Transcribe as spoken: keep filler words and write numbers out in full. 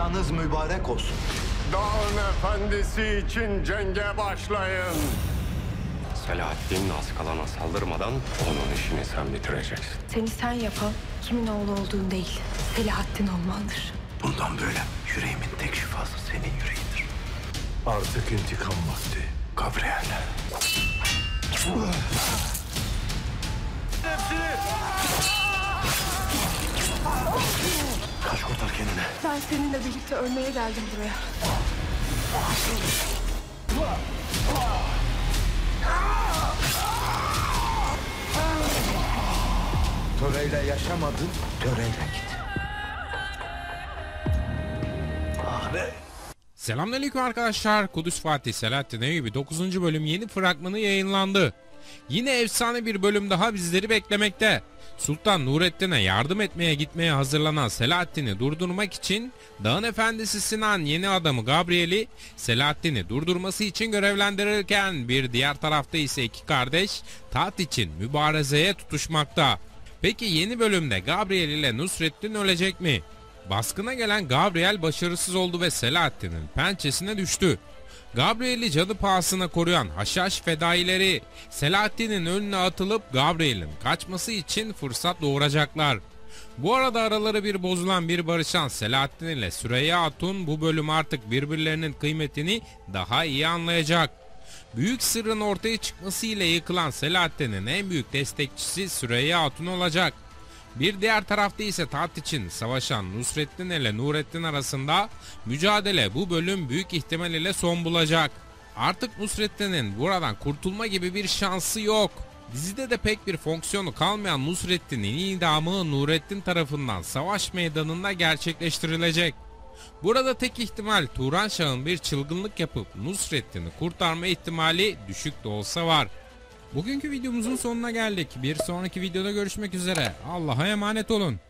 Kazanız mübarek olsun. Dağın efendisi için cenge başlayın. Selahaddin Askalon'a saldırmadan onun işini sen bitireceksin. Seni sen yapan kimin oğlu olduğun değil, Selahaddin olmandır. Bundan böyle yüreğimin tek şifası senin yüreğindir. Artık intikam vakti. Gabriel. Kaç, kurtar kendini. Ben seninle birlikte ölmeye geldim buraya. Töreyle yaşamadın, töreyle git. Abi. Selamünaleyküm arkadaşlar. Kudüs Fatih Selahaddin Eyyubi dokuzuncu bölüm yeni fragmanı yayınlandı. Yine efsane bir bölüm daha bizleri beklemekte. Sultan Nurettin'e yardım etmeye gitmeye hazırlanan Selahaddin'i durdurmak için Dağın Efendisi Sinan yeni adamı Gabriel'i Selahaddin'i durdurması için görevlendirirken bir diğer tarafta ise iki kardeş taht için mübarezeye tutuşmakta. Peki yeni bölümde Gabriel ile Nusrettin ölecek mi? Baskına gelen Gabriel başarısız oldu ve Selahaddin'in pençesine düştü. Gabriel'i cadı pahasına koruyan haşhaş fedaileri Selahaddin'in önüne atılıp Gabriel'in kaçması için fırsat doğuracaklar. Bu arada araları bir bozulan bir barışan Selahaddin ile Süreyya Hatun bu bölüm artık birbirlerinin kıymetini daha iyi anlayacak. Büyük sırrın ortaya çıkması ile yıkılan Selahaddin'in en büyük destekçisi Süreyya Hatun olacak. Bir diğer tarafta ise taht için savaşan Nusrettin ile Nurettin arasında mücadele bu bölüm büyük ihtimal ile son bulacak. Artık Nusrettin'in buradan kurtulma gibi bir şansı yok. Dizide de pek bir fonksiyonu kalmayan Nusrettin'in idamı Nurettin tarafından savaş meydanında gerçekleştirilecek. Burada tek ihtimal Turan Şah'ın bir çılgınlık yapıp Nusrettin'i kurtarma ihtimali düşük de olsa var. Bugünkü videomuzun sonuna geldik. Bir sonraki videoda görüşmek üzere. Allah'a emanet olun.